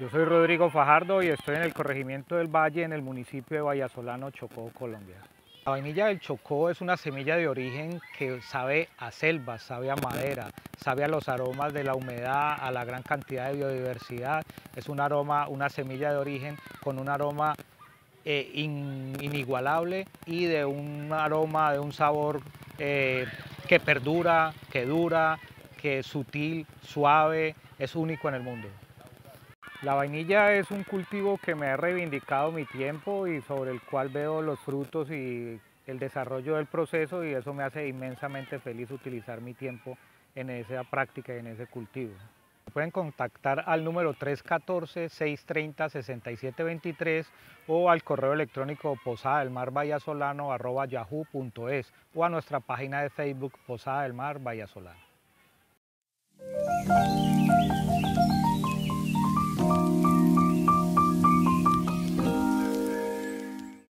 soy Rodrigo Fajardo y estoy en el corregimiento del Valle, en el municipio de Vallasolano, Chocó, Colombia. La vainilla del Chocó es una semilla de origen que sabe a selva, sabe a madera, sabe a los aromas de la humedad, a la gran cantidad de biodiversidad. Es un aroma, una semilla de origen con un aroma inigualable y de un aroma, de un sabor que perdura, que dura, que es sutil, suave, es único en el mundo. La vainilla es un cultivo que me ha reivindicado mi tiempo y sobre el cual veo los frutos y el desarrollo del proceso, y eso me hace inmensamente feliz utilizar mi tiempo en esa práctica y en ese cultivo. Pueden contactar al número 314-630-6723 o al correo electrónico posadadelmarvallasolano@yahoo.es o a nuestra página de Facebook Posada del Mar Vallasolano.